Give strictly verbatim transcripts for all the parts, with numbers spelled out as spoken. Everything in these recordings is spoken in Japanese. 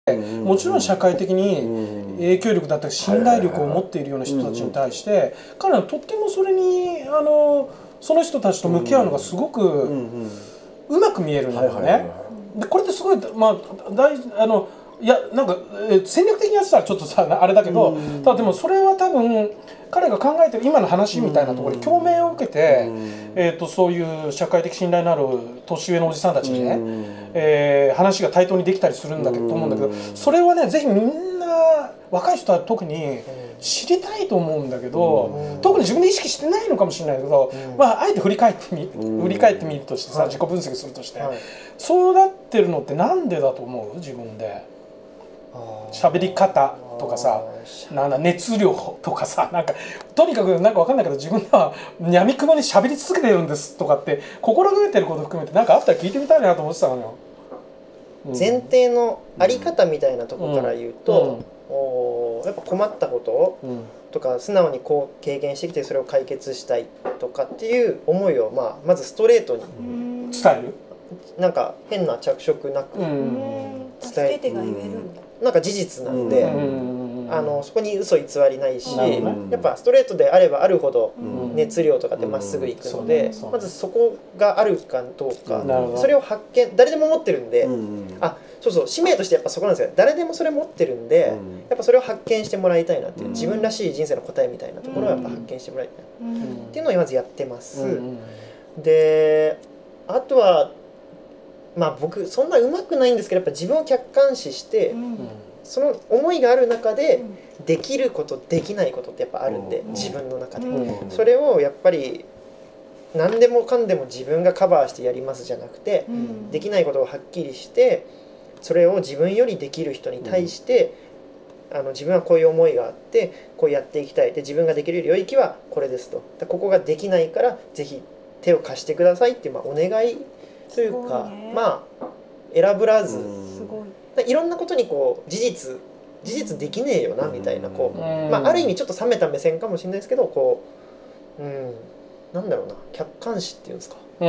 もちろん社会的に影響力だったり信頼力を持っているような人たちに対して彼はとってもそれにあのその人たちと向き合うのがすごくうまく見えるんだよね。でこれってすごいまあ大あのいやなんか戦略的にやってたらちょっとさあれだけど、ただでもそれは多分彼が考えてる今の話みたいなところに共鳴を受けて、えーとそういう社会的信頼のある年上のおじさんたちにね、えー、話が対等にできたりするんだけどと思うんだけど、それはねぜひみんな若い人は特に知りたいと思うんだけど、特に自分で意識してないのかもしれないけど、まああえて振り返ってみ振り返ってみるとしてさ、自己分析するとして、そうなってるのってなんでだと思う？自分で喋り方とかさ、なんだ熱量とかさ、なんかとにかくなんかわかんないけど自分はやみくもに喋り続けてるんですとかって心がけてること含めてなんかあったら聞いてみたいなと思ってたのよ。 うん、前提のあり方みたいなところから言うと、うんうん、おやっぱ困ったこととか素直にこう経験してきてそれを解決したいとかっていう思いを、まあ、まずストレートに伝える。 なんか変な着色なく伝えてなんか事実なんで、あのそこに嘘偽りないし、やっぱストレートであればあるほど熱量とかでまっすぐいくので、まずそこがあるかどうか、それを発見誰でも持ってるんで、あそうそう使命としてやっぱそこなんですよ。誰でもそれ持ってるんで、やっぱそれを発見してもらいたいなっていう、自分らしい人生の答えみたいなところをやっぱ発見してもらいたいっていうのをまずやってます。であとはまあ僕そんな上手くないんですけど、やっぱ自分を客観視して、うん、その思いがある中でできることできないことってやっぱあるんで、うん、自分の中で、うん、それをやっぱり何でもかんでも自分がカバーしてやりますじゃなくて、うん、できないことをはっきりしてそれを自分よりできる人に対して、うん、あの自分はこういう思いがあってこうやっていきたいで、自分ができる領域はこれですと、ここができないからぜひ手を貸してくださいっていう、まあ、お願いというか、ね、まあ選ぶらず、すごいいろんなことにこう事実事実できねえよなみたいな、こう、まあ、ある意味ちょっと冷めた目線かもしれないですけど、こう、うん、なんだろうな、客観視っていうんですか、うん、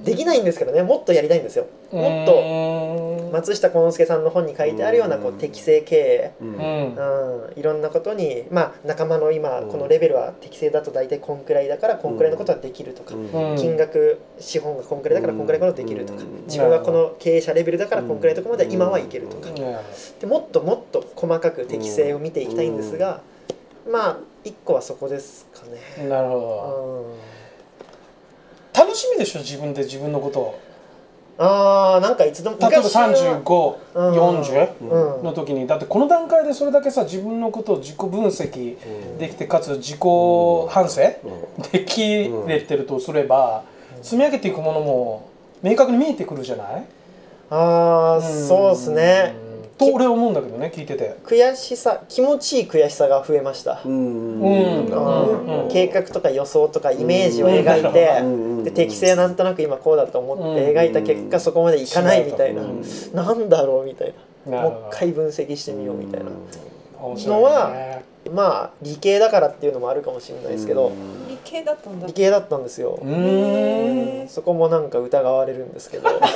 できないんですけどね、もっとやりたいんですよ。もっと松下幸之助さんの本に書いてあるようなこう適正経営、うんうん、いろんなことに、まあ、仲間の今このレベルは適正だと大体こんくらいだからこんくらいのことはできるとか、うん、金額資本がこんくらいだからこんくらいのことができるとか、自分はこの経営者レベルだからこんくらいのところまで今はいけるとか、でもっともっと細かく適正を見ていきたいんですが、まあ一個はそこですかね。 なるほど、うん、楽しみでしょ自分で自分のことを。 あーなんかいつでも例えばさんじゅうご、よんじゅうの時にだってこの段階でそれだけさ自分のことを自己分析できてかつ自己反省できれてるとすれば積み上げていくものも明確に見えてくるじゃない？ ああそうですね。 と俺は思うんだけどね聞いてて。 悔しさ気持ちいい悔しさが増えました。計画とか予想とかイメージを描いてで適正なんとなく今こうだと思って描いた結果そこまでいかないみたいな、なんだろうみたいな、もう一回分析してみようみたいなのはまあ理系だからっていうのもあるかもしれないですけど、 理系だったんだ理系だったんですよ。そこもなんか疑われるんですけど確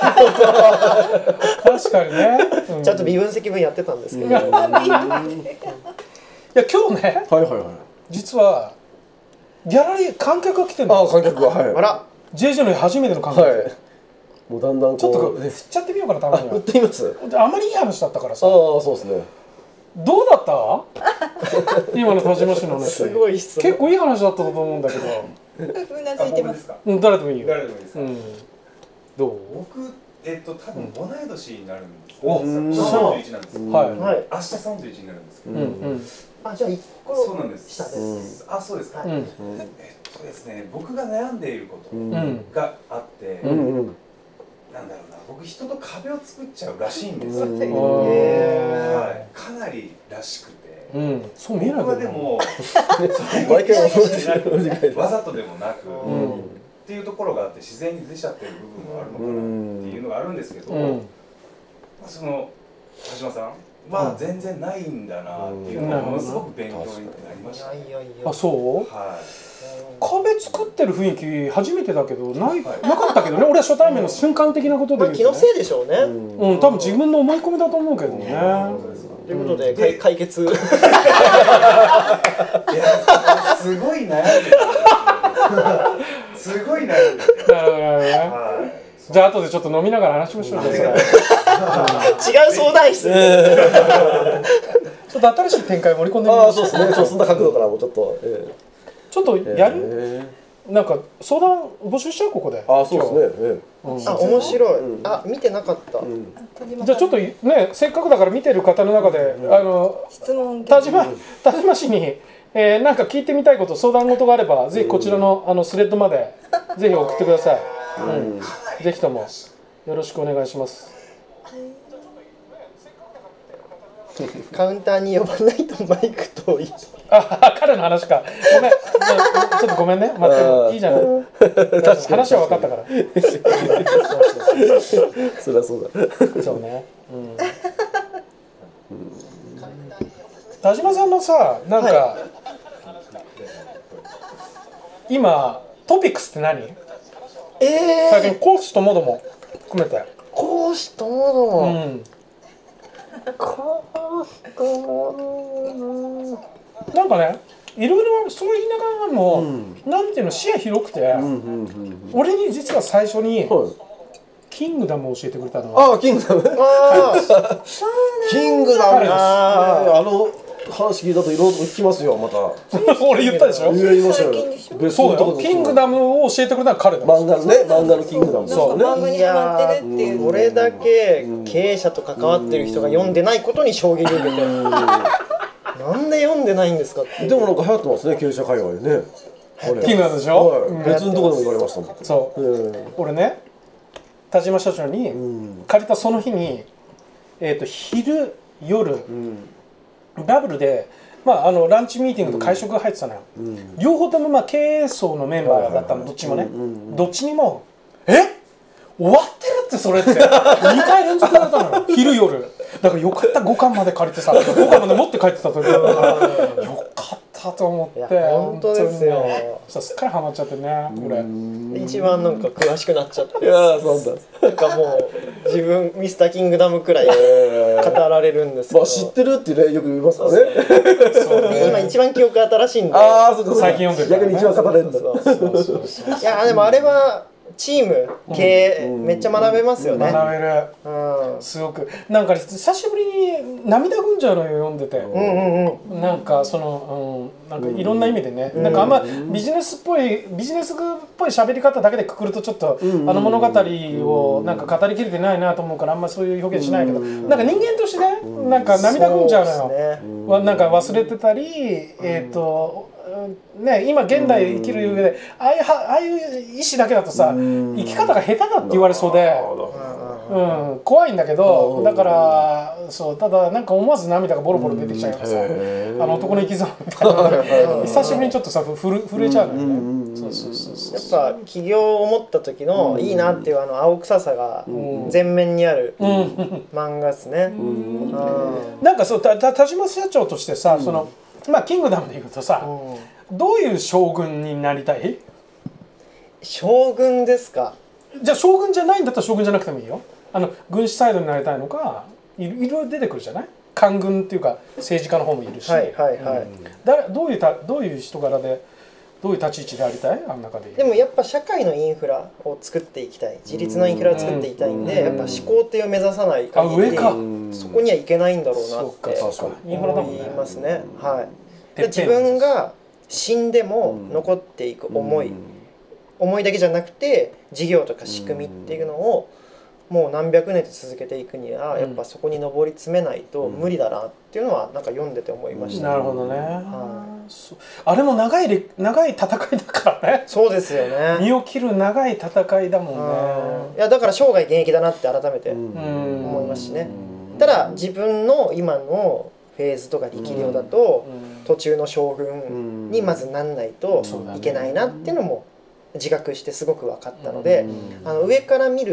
かにね、 うん、ちゃんと微分積分やってたんですけど、いや今日ね、はいはいはい、実はギャラリー観客が来てるの。 ああ観客が、はい、 あらジェイジェー の初めての観客、はい、 もうだんだんちょっと振っちゃってみようかなたまには。 振ってみます。 あまりいい話だったからさ。 ああそうですね。 どうだった今の田島氏の話。 すごい質問。 結構いい話だったと思うんだけど。 うなずいてます。 うん、誰でもいいよ。 誰でもいいですか。うん、 どう？ 僕えっと多分同い年になるんです。 お、 さんじゅういちなんです。 はいはい。 明日さんじゅういちになるんですけど。 うんうん。 あじゃあ一個そうなんです。 下です。 あそうですか。えっとですね僕が悩んでいることがあって。なんだろうな、僕人と壁を作っちゃうらしいんですよ。はい、かなりらしくて、うん、そう見えない。僕はでもわざとでもなく、うん、っていうところがあって自然に出ちゃってる部分があるのかなっていうのがあるんですけど、うん、その田島さん、 は全然ないんだなっていうのがものすごく勉強になりました。 いやいやいや。 あ、そう？ はい。 壁作ってる雰囲気初めてだけどないなかったけどね。俺は初対面の瞬間的なことで言うとね。 気のせいでしょうね。 うん、多分自分の思い込みだと思うけどね。 ということで解解決。 いやすごい悩んでる。すごい悩んでる。 なるほどね。じゃあ後でちょっと飲みながら話しましょう。違う相談室。 ちょっと新しい展開盛り込んでみああ、 ます。 そうですね。ちょっとそんな角度からもちょっと。 ちょっとやる？なんか相談募集しちゃうここで。 ああ、そうですね。 あ、面白い。あ、見てなかった。 じゃあちょっとね、せっかくだから見てる方の中で、あの質問田島田島氏に、えー、なんか聞いてみたいこと、相談事があれば、ぜひこちらのあのスレッドまでぜひ送ってください。うん、ぜひともよろしくお願いします。 カウンターに呼ばないとマイク遠い。 あ、彼の話か。ごめん、ちょっとごめんね。まあ、いいじゃない。話は分かったから。 そりゃそうだ。 そうね。うん。田島さんのさ、なんか、はい、今トピックスって何？ ええー。 最近講師ともども含めて。 講師ともども。うん。 なんかね、いろいろそう言いながらも、うん、なんていうの視野広くて、俺に実は最初に、はい、キングダムを教えてくれたのは。 ああ、キングダム。ああ、キングダム。ああの話聞いたといろいろ聞きますよ、また。 俺言ったでしょ。 言いましたよ。 そうだよ。キングダムを教えてくれたのは彼だ。 漫画のね、漫画のキングダム。 そうね。漫画にハマってるっていう。 これだけ経営者と関わってる人が読んでないことに衝撃を受けて。なんで読んでないんですかって。 でもなんか流行ってますね、経営者界隈でね。 キングダムでしょ。 別のところでも言われましたもん。 そう。俺ね、田島社長に借りたその日に、えっと昼夜。ダブルで、まあ、あのランチミーティングと会食が入ってたのよ、うん、両方ともまあ経営層のメンバーだったの、どっちもね、どっちにも「え終わってるってそれ」ってにかい連続だったのよ昼夜だからよかったごかんまで借りてさごかんまで持って帰ってた時だからよかったと思って本当ですよ、 ね、すっかりハマっちゃってねこれ一番なんか詳しくなっちゃっていやそうだなんかもう自分ミスターキングダムくらい語られるんですけど、まあ、 知ってるってねよく言いますからね今一番記憶新しいんでああそうか最近読んでる逆に一番語れるんだいやでもあれはチーム経営、うん、めっちゃ学べますよね。 学べる、うん、すごくなんか久しぶりに涙ぐんじゃうのよ読んでて、うんうんうん、なんかその、うん、なんかいろんな意味でね、うん、なんかあんまビジネスっぽいビジネスっぽい喋り方だけでくくるとちょっと、うん、あの物語をなんか語りきれてないなと思うからあんまそういう表現しないけど、うん、なんか人間としてね、うん、なんか涙ぐんじゃうのよ、ね、なんか忘れてたり、えーとね、今現代生きる上でああいうああいう意志だけだとさ生き方が下手だって言われそうで、うん、怖いんだけどだからそうただなんか思わず涙がボロボロ出てきちゃうからさあの男の生き様みたいな久しぶりにちょっとさ震えちゃうのよね。そうそうそうそうやっぱ起業を持った時のいいなっていうあの青臭さが前面にある漫画ですね。 なんかそう田島社長としてさそのまあキングダムでいうとさ、うん、どういう将軍になりたい？ 将軍ですか。 じゃあ将軍じゃないんだったら将軍じゃなくてもいいよ。あの軍師サイドになりたいのか、いろいろ出てくるじゃない？官軍っていうか政治家の方もいるし、 はいはいはい。 うん、だどういうたどういう人柄でどういう立ち位置でありたい？あん中で。 でもやっぱ社会のインフラを作っていきたい、自立のインフラを作っていきたいんで、やっぱ思考艇を目指さない限りそこにはいけないんだろうなって思いますね。はい。で自分が死んでも残っていく思い、思いだけじゃなくて事業とか仕組みっていうのをもう何百年と続けていくにはやっぱそこに上り詰めないと無理だなっていうのはなんか読んでて思いました。 なるほどね。はい、あれも長い長い戦いだからね。 そうですよね。 身を切る長い戦いだもんね。 いやだから生涯現役だなって改めて思いますしね。ただ自分の今のフェーズとか力量だと途中の将軍にまずなんないといけないなっていうのも自覚してすごく分かったので、あの上から見る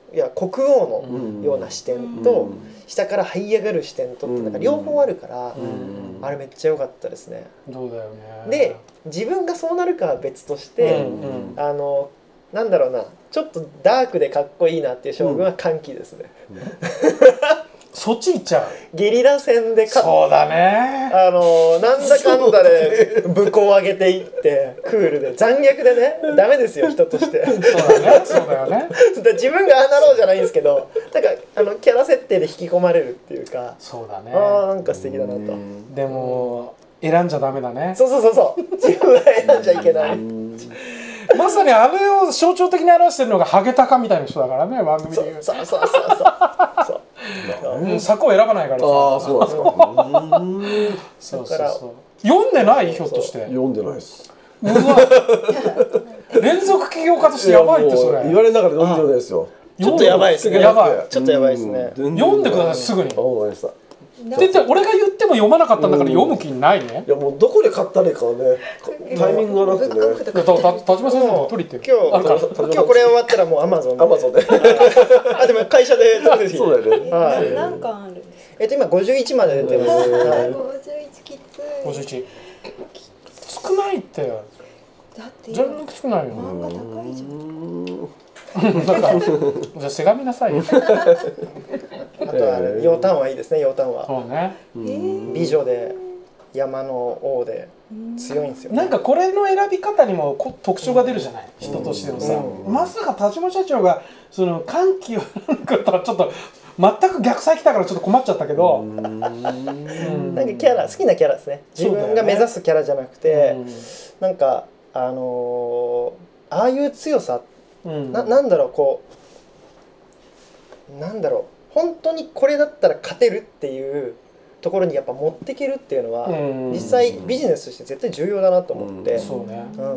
いや国王のような視点と下から這い上がる視点とってなんか両方あるから、あれめっちゃ良かったですね。 そうだよね。 で自分がそうなるかは別として、うんうん、あのなんだろうな、ちょっとダークでかっこいいなっていう将軍は歓喜ですね、うんうんそっち行っちゃう。 ゲリラ戦で勝っそうだね。 あのなんだかんだで武功を上げていってクールで残虐でねダメですよ人として。 そうだね。そうだよね。 自分がああなろうじゃないんですけど、なんかあのキャラ設定で引き込まれるっていうか。 そうだね。 ああなんか素敵だなと。 でも選んじゃダメだね。 そうそうそうそう。自分が選んじゃいけない。 まさにあれを象徴的に表してるのがハゲタカみたいな人だからね、番組でいう。 そうそうそうそうそう。 うん、策を選ばないからさ。 ああ、そうなんですか。 そうそうそう。読んでない？ひょっとして。 読んでないです。 うわ。連続起業家としてやばいってそれ。 言われながら読んでないですよ。 ちょっとやばいですね。 やばい。 ちょっとやばいですね。 読んでくださいすぐに。 わかりました。 でで俺が言っても読まなかったんだから読む気ないね。 いやもうどこで買ったらいいかね、タイミングがなくてね。 田島先生も取り行って今日今日これ終わったらもうアマゾンで。 アマゾンで。 あでも会社でそうだよね。 はい。何巻あるんですか。 えっと今ごじゅういちまで出てます。 ごじゅういちきつい。 ごじゅういち。少ないって。 だって全然少ないよ。 漫画高いじゃん。 なんかじゃあせがみなさいよ。 あとは楊丹はいいですね。楊丹は。 そうね。 美女で山の王で強いんですよ。 なんかこれの選び方にもこ特徴が出るじゃない。人としてのさ。まさか田島社長がその歓喜を選ぶことはちょっと全く逆サイ来たからちょっと困っちゃったけど。 なんかキャラ好きなキャラですね。自分が目指すキャラじゃなくて、なんかあのああいう強さ。な, なんだろうこうなんだろう本当にこれだったら勝てるっていうところにやっぱ持っていけるっていうのは実際ビジネスとして絶対重要だなと思って、 そうね、 うん、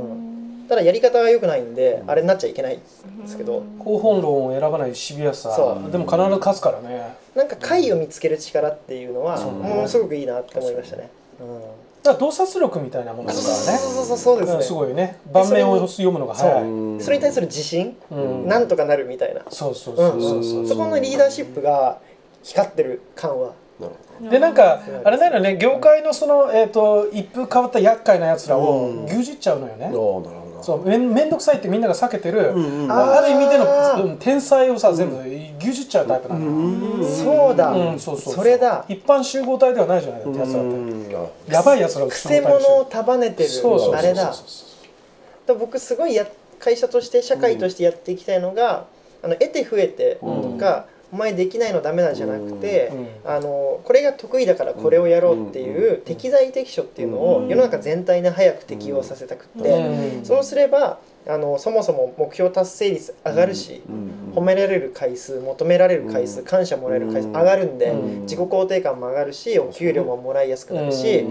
ただやり方が良くないんであれになっちゃいけないんですけど、 広報論を選ばないシビアさでも必ず勝つからね。 なんか解を見つける力っていうのはものすごくいいなって思いましたね。 だから洞察力みたいなものだからね。 そうそうそうですね。 すごいね。盤面を読むのが早い。 それに対する自信、なんとかなるみたいな。 そうそうそうそう。 そこのリーダーシップが光ってる感は。 でなんかあれだよね、業界のそのえっと一風変わった厄介なやつらを牛耳っちゃうのよね。そうめんめんどくさいってみんなが避けてるある意味での天才をさ全部牛耳っちゃうタイプなの。 そうだ。それだ。 一般集合体ではないじゃないだってやつらって。やばいやつらをくせ者を束ねてるあれだ。僕すごいや会社として社会としてやっていきたいのが、あの得て増えてとか。お前できないのダメなんじゃなくて、うん、あのこれが得意だからこれをやろうっていう適材適所っていうのを世の中全体に早く適用させたくって、うん、そうすればあのそもそも目標達成率上がるし、うん、褒められる回数求められる回数感謝もらえる回数上がるんで、うん、自己肯定感も上がるしお給料ももらいやすくなるし、うん、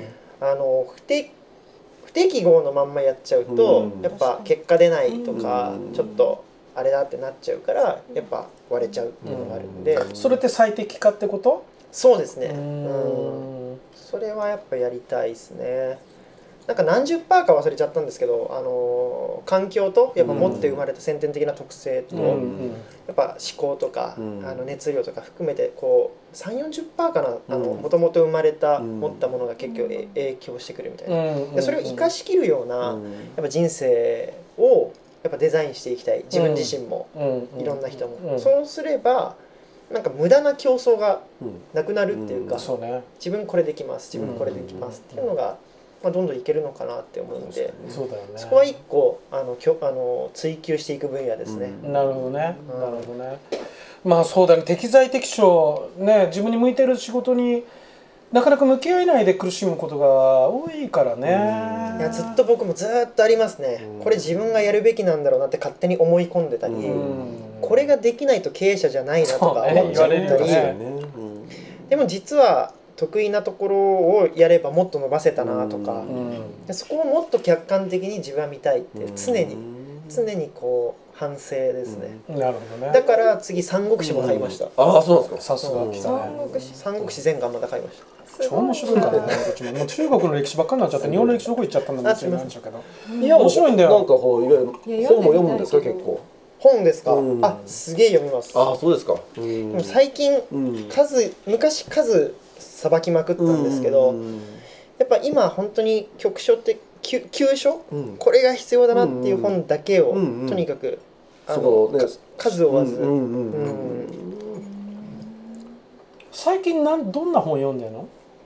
あの不適不適合のまんまやっちゃうと、うん、やっぱ結果出ないとか、うん、ちょっとあれだってなっちゃうからやっぱ割れちゃうっていうのがあるんで、 うん、それって最適化ってこと？ そうですね。うん、それはやっぱやりたいですね。なんか何十パーか忘れちゃったんですけど、あの環境とやっぱ持って生まれた先天的な特性と、うん、やっぱ思考とか、うん、あの熱量とか含めてこうさんじゅう、よんじゅっパーセントかな、もともと生まれた、うん、持ったものが結構影響してくるみたいな、うん、でそれを生かしきるような、うん、やっぱ人生をやっぱデザインしていきたい。自分自身も、うん、いろんな人も、うん、そうすればなんか無駄な競争がなくなるっていうか、うんうんね、自分これできます自分これできますっていうのが、まあ、どんどんいけるのかなって思うんで、 そうだよね、 そこは一個あのきょあの追求していく分野ですね。 うん、なるほどね、うん、なるほどね。まあそうだね、適材適所ね、自分に向いてる仕事になかなか向き合えないで苦しむことが多いからね。 いやずっと僕もずっとありますね。これ自分がやるべきなんだろうなって勝手に思い込んでたり、これができないと経営者じゃないなとか思っちゃったり、でも実は得意なところをやればもっと伸ばせたなとか、でそこをもっと客観的に自分は見たいって常に常にこう反省ですね。 なるほどね。 だから次三国志も買いました。 ああそうなんですか。さすが来たね。 三国志三国志全巻また買いました。 超面白いからね。もう中国の歴史ばっかりになっちゃって日本の歴史どこ行っちゃったんだって言うんでしょうけど。 いや面白いんだよ。 なんかこういわゆる本も読むんですか結構。 本ですか、 うん、 あすげえ読みます。 あそうですか、うん、 でも最近、 うん、 数昔数さばきまくったんですけど、うん、やっぱ今本当に局所って急所、うん、これが必要だなっていう本だけを、うんうん、とにかくあの、ね、数を追わず。 最近なんどんな本読んでるの？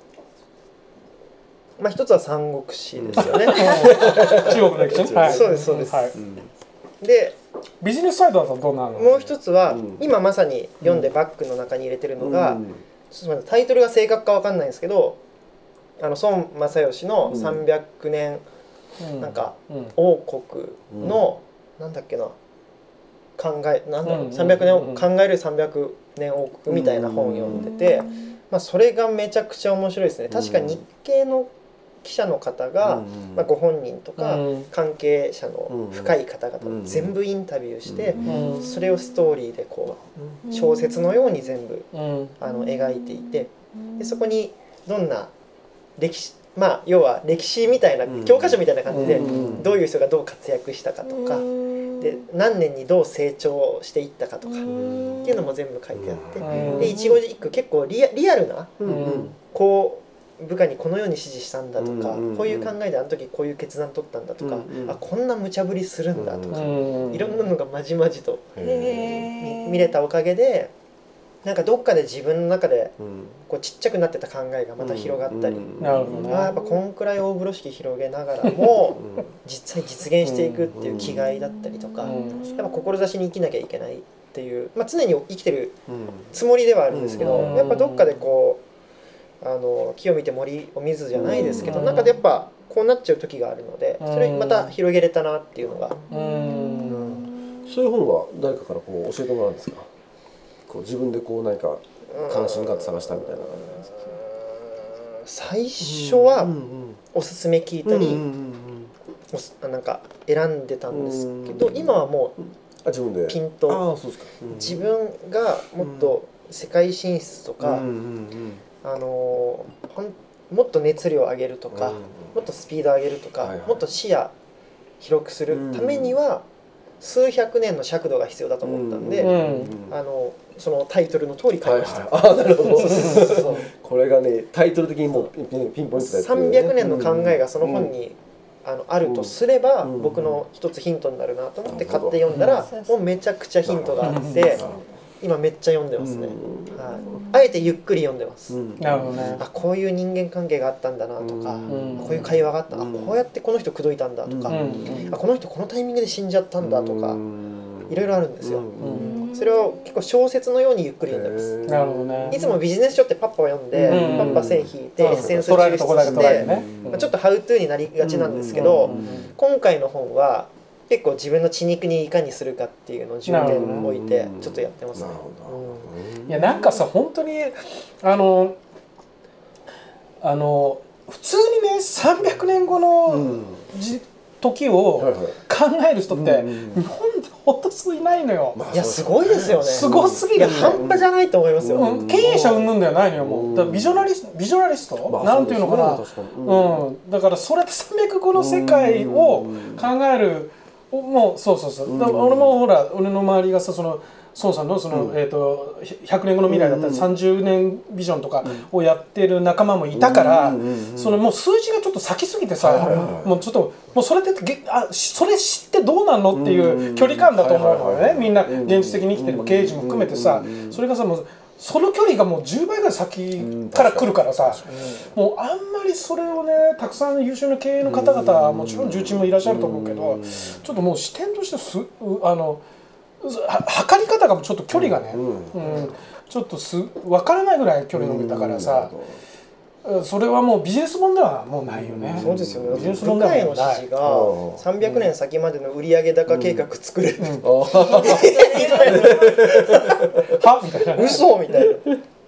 まあ一つは三国志ですよね。 中国の歴史、 はい、そうですそうです。はい、でビジネスサイドだとどうなの？ もう一つは、うん、今まさに読んでバッグの中に入れてるのが、うん、タイトルが正確かわかんないんですけど、あの孫正義のさんびゃくねん、うん、なんか王国の、うん、なんだっけな考えなんだろう、うん、さんびゃくねんを考えるさんびゃくねん王国みたいな本を読んでて、まあそれがめちゃくちゃ面白いですね。確か日系の記者の方が、まあ、ご本人とか関係者の深い方々を全部インタビューして、それをストーリーでこう小説のように全部あの描いていて、でそこにどんな歴史、まあ要は歴史みたいな教科書みたいな感じでどういう人がどう活躍したかとかで何年にどう成長していったかとかっていうのも全部書いてあって、で一語一句結構リア、リアルなこう部下にこのように指示したんだとか、うんうん、こういう考えであの時こういう決断取ったんだとか、うんうん、あこんな無茶ぶりするんだとか、うんうん、いろんなのがまじまじと見れたおかげで、なんかどっかで自分の中でこうちっちゃくなってた考えがまた広がったり、うんうん、あやっぱこんくらい大風呂敷広げながらも実際実現していくっていう気概だったりとか、やっぱ志に生きなきゃいけないっていう、まあ、常に生きてるつもりではあるんですけど、やっぱどっかでこうあの木を見て森を見ずじゃないですけど、なんかでやっぱこうなっちゃう時があるので、それまた広げれたなっていうのが、うん、 そういう本は誰かからこう教えてもらうんですか？こう自分でこう何か関心があって探したみたいな感じなんですか？ 最初はおすすめ聞いたり、なんか選んでたんですけど、今はもうピンと自分がもっと世界進出とか、あのほんもっと熱量を上げるとか、もっとスピードを上げるとか、もっと視野広くするためには数百年の尺度が必要だと思ったんで、あのそのタイトルの通り書きました。 ああなるほど。これがねタイトル的にもうピンポイントで、ね、 さんびゃくねんの考えがその本に、うん、あのあるとすれば、うん、僕の一つヒントになるなと思って買って読んだら、もうめちゃくちゃヒントがあって。今めっちゃ読んでますね、はい、あえてゆっくり読んでます、うん、なるほどね、あこういう人間関係があったんだなとか、うん、こういう会話があった、うん、あこうやってこの人口説いたんだとか、うん、あこの人このタイミングで死んじゃったんだとか、うん、いろいろあるんですよ、うん、それを結構小説のようにゆっくり読んでます。なるほどね、いつもビジネス書ってパッパを読んで、うん、パッパ線引いて、うん、エッセンス抽出して、ね、まあ、ちょっとハウトゥーになりがちなんですけど、うん、今回の本は結構自分の血肉にいかにするかっていうのを重点に置いてちょっとやってますね。 いやなんかさ本当にあのあの普通にねさんびゃくねんごのじ、時を考える人って日本でほとすいないのよ。 いやすごいですよね。 すごすぎる。 半端じゃないと思いますよ。 うん、経営者云々ではないのよ。もうだビジョナリストビジョナリスト、まあ、なんていうのかな。うん、だからそれさんびゃくごの世界を考える。もうそうそうそう、だから俺もほら俺の周りがさその孫さんのその、うん、えーとひゃくねんごの未来だったらさんじゅうねんビジョンとかをやってる仲間もいたから、そのもう数字がちょっと先すぎてさ、もうちょっともうそれであそれ知ってどうなんのっていう距離感だと思うのよね、みんな現実的に生きてれば経営陣も含めてさ、それがさもうその距離がもうじゅうばいぐらい先から来るからさ、うん、もうあんまりそれをねたくさん優秀な経営の方々はもちろん重鎮もいらっしゃると思うけど、ちょっともう視点としてすあの測り方がちょっと距離がね、うんうん、ちょっとす分からないぐらい距離伸びたからさ、それはもうビジネス本ではもうないよね。 そうですよね。ビジネス本ではない。部下への指示がさんびゃくねん先までの売上高計画作れる。 はみたいな。 嘘みたいな。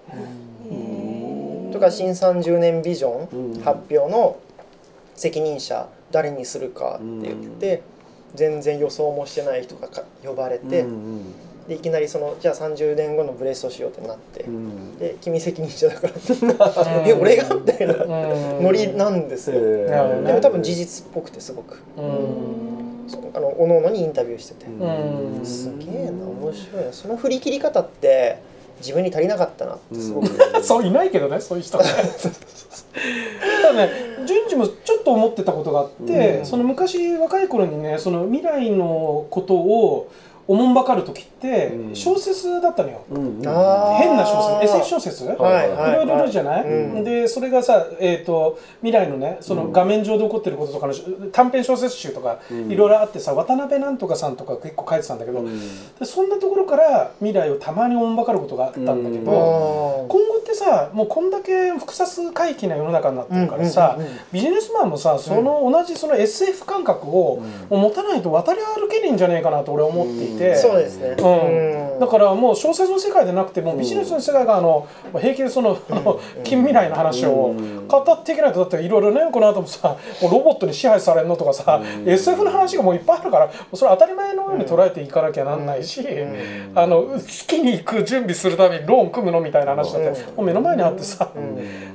とか新さんじゅうねんビジョン発表の責任者誰にするかって言って全然予想もしてない人が呼ばれて。でいきなりそのじゃあさんじゅうねんごのブレストしようってなって、うん、で君責任者だからえ俺がみたいなノリなんですよ、うん、でも多分事実っぽくてすごく、うん、 あの各々にインタビューしてて、 うんすげえな面白いな、その振り切り方って自分に足りなかったなってすごく、 うん、そういないけどねそういう人ねただね順次もちょっと思ってたことがあって、うん、その昔若い頃にねその未来のことをおもんばかる時って小説だったのよ、うん、変な小説 エスエフ 小説、はいはい、いろいろいるじゃない、うん、でそれがさ、えーと、未来のねその画面上で起こってることとかの短編小説集とかいろいろあってさ、渡辺なんとかさんとか結構書いてたんだけど、うん、でそんなところから未来をたまにおもんばかることがあったんだけど、うん、今後ってさもうこんだけ複雑回帰な世の中になってるからさ、うんうんうんうん、ビジネスマンもさその同じその エスエフ 感覚を持たないと渡り歩けねえんじゃねえかなと俺は思っていて、 そうですね、 うん、だからもう小説の世界でなくてもビジネスの世界があの平気でその、うん、あの近未来の話を語っていけないとだっていろいろねこの後もさもうロボットに支配されるのとかさ、うん、エスエフ の話がもういっぱいあるからそれ当たり前のように捉えていかなきゃなんないし、うん、あの月に行く準備するためにローン組むのみたいな話だって、うん、もう目の前にあってさ、うん、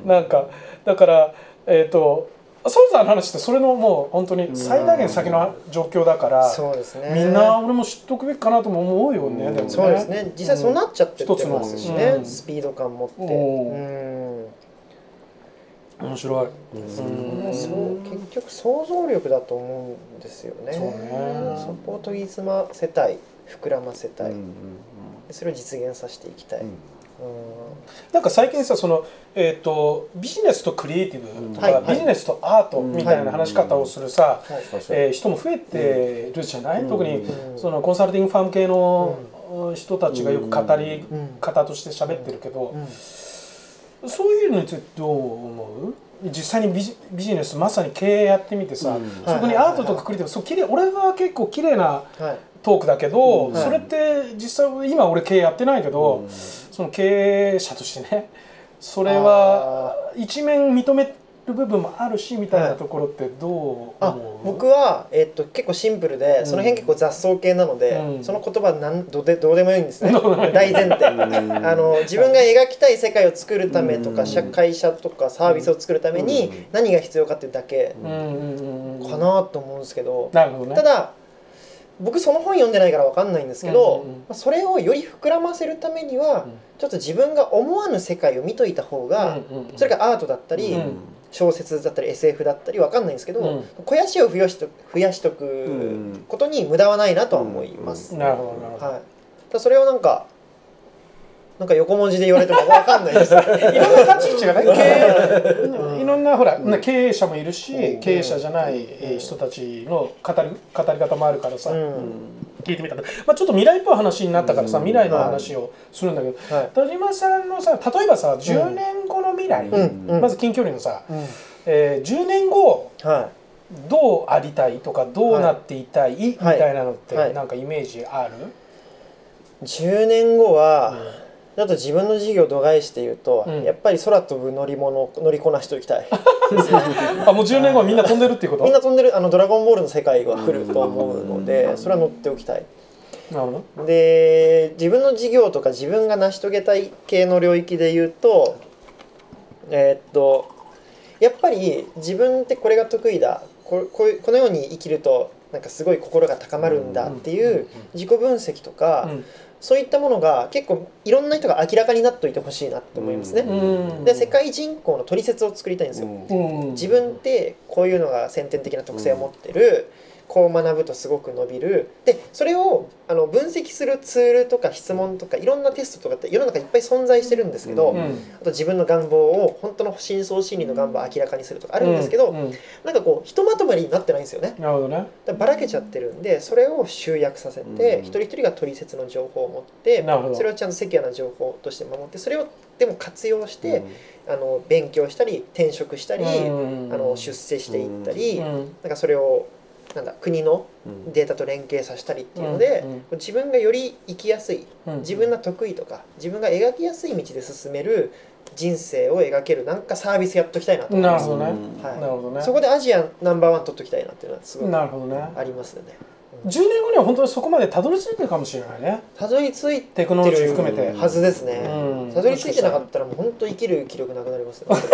なんかだからえっとソルザーの話ってそれのもう本当に最大限先の状況だから、 そうですね、 みんな俺も知っておくべきかなとも思うよね、うん、 でもねそうですね実際そうなっちゃってってますしね、うん、スピード感持って、うん、 面白い、 うん、そう結局想像力だと思うんですよね。 そうねサポートギズマせたい膨らませたい、うん、それを実現させていきたい、うんなんか最近さその、えー、とビジネスとクリエイティブとか、はい、ビジネスとアートみたいな話し方をするさ、はいえー、人も増えてるじゃない、うん、特にそのコンサルティングファーム系の人たちがよく語り方として喋ってるけど、そういうのについてどう思う？実際にビジ、ビジネスまさに経営やってみてさ、うん、そこにアートとかクリエイティブそう綺麗俺は結構綺麗なトークだけど、はい、それって実際今俺経営やってないけど、うん、その経営者としてねそれは一面認める部分もあるしみたいなところってどう思う？ あ僕は、えー、っと結構シンプルで、うん、その辺結構雑草系なので、うん、その言葉なんどでどうでもいいんですね大前提あの自分が描きたい世界を作るためとか、うん、会社とかサービスを作るために何が必要かっていうだけかなと思うんですけど、 なるほどね、 ただ僕その本読んでないから分かんないんですけど、うんうんうん、それをより膨らませるためには、うん、ちょっと自分が思わぬ世界を見といた方が、うんうんうん、それがアートだったり、うん、小説だったり エスエフ だったり分かんないんですけど、うん、肥やしを増やしと増やしとくことに無駄はないなとは思います。 なるほどなるほど、 はい、だそれをなんかなんか横文字で言われても分かんないですいろんな立ち位置がね、経営いろんなほら、うん、経営者もいるし、うん、経営者じゃない人たちの語り、語り方もあるからさ、うん、聞いてみたら、まあ、ちょっと未来っぽい話になったからさ、うん、未来の話をするんだけど、はい、田島さんのさ例えばさじゅうねんごの未来、うん、まず近距離のさ、うんえー、じゅうねんご、はい、どうありたいとかどうなっていたい、はい、みたいなのってなんかイメージある？ じゅうねんごは、うんちょっと自分の事業を度外視で言うと、うん、やっぱり空飛ぶ乗り物乗りこなしておきたいあもうじゅうねんごはみんな飛んでるっていうこと？ みんな飛んでるあのドラゴンボールの世界が来ると思うのでそれは乗っておきたい。 なるほど。 で自分の事業とか自分が成し遂げたい系の領域で言うとえー、っとやっぱり自分ってこれが得意だ こ, こ, このように生きるとなんかすごい心が高まるんだっていう自己分析とか、うんそういったものが結構いろんな人が明らかになっておいてほしいなって思いますね。で世界人口の取説を作りたいんですよ。自分ってこういうのが先天的な特性を持ってる、こう学ぶとすごく伸びる。でそれをあの分析するツールとか質問とかいろんなテストとかって世の中いっぱい存在してるんですけど、うん、あと自分の願望を本当の深層心理の願望を明らかにするとかあるんですけど、うんうん、なんかこうひとまとまりになってないんですよね。 なるほどね。 だばらけちゃってるんでそれを集約させて、うん、一人一人が取説の情報を持ってそれをちゃんとセキュアな情報として守ってそれをでも活用して、うん、あの勉強したり転職したり、うん、あの出世していったり、うん、なんかそれをなんだ国のデータと連携させたりっていうので、うんうん、自分がより生きやすい、うん、自分が得意とか自分が描きやすい道で進める人生を描けるなんかサービスやっときたいなと思います。 なるほどね。はい、なるほどね。 そこでアジアナンバーワン取っときたいなっていうのはすごいありますよね。 じゅうねんごには本当にそこまでたどり着いてるかもしれないね。 たどり着いてテクノロジー含めてはずですね。たどり着いてなかったらもう本当生きる気力なくなりますよね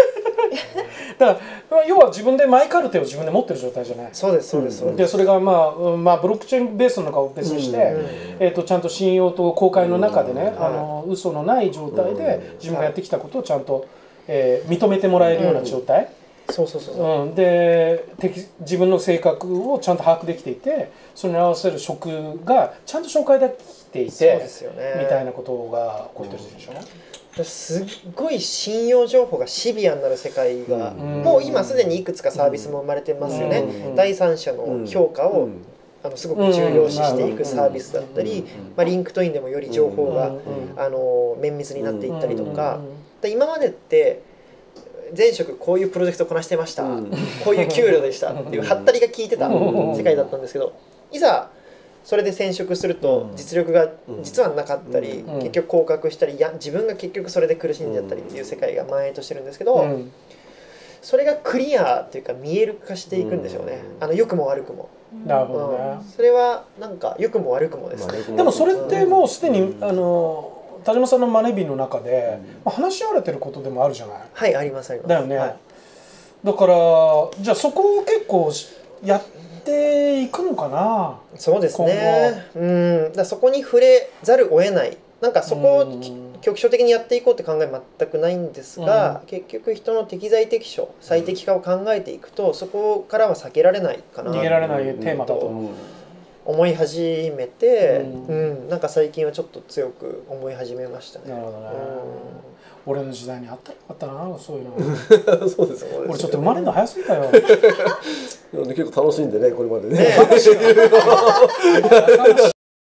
だから要は自分でマイカルテを自分で持ってる状態じゃない。 そうですそうですそうでです。 それがまあ、まあ、ブロックチェーンベースなのかを別にして、えー、とちゃんと信用と公開の中でね、あの嘘のない状態で自分がやってきたことをちゃんと、えー認めてもらえるような状態、 そうそうそうそう。 うん、で敵自分の性格をちゃんと把握できていて、それに合わせる職がちゃんと紹介できていて、 そうですよね。 みたいなことが起こってるでしょ。 すっごい信用情報がシビアになる世界が、 うんもう今すでにいくつかサービスも生まれてますよね、 うん第三者の評価を、 うんあのすごく重要視していくサービスだったり、まあ、リンクトインでもより情報が、 うんあの綿密になっていったりとか、 うんで今までって前職こういうプロジェクトこなしてました、 うんこういう給料でしたっていうハったりが効いてたうん世界だったんですけど、いざそれで転職すると実力が実はなかったり、 うん結局降格したり、いや自分が結局それで苦しんじゃったりっていう世界が蔓延としてるんですけど、 うんそれがクリアっていうか見える化していくんでしょうね、あの良くも悪くも、 なるほどね。 うん、それはなんか良くも悪くもですね、 でもそれってもうすでにあの田島さんのマネビの中で、まあ、話し合われてることでもあるじゃない。 はい、ありますあります。 だよね、 はい、 だからじゃあそこを結構やっていくのかな。 そうですね、うん、だからそこに触れざるを得ない、なんかそこをきうん局所的にやっていこうって考え全くないんですが、結局人の適材適所最適化を考えていくとそこからは避けられないかな逃げられないテーマだと。 うん思い始めて、 ううんんなんか最近はちょっと強く思い始めましたね。 なるほどね。 うん俺の時代にあったらよかったな、そういうの。 そうですね。 俺ちょっと生まれるの早すぎたよ。 でもね結構楽しんでねこれまでね。 ね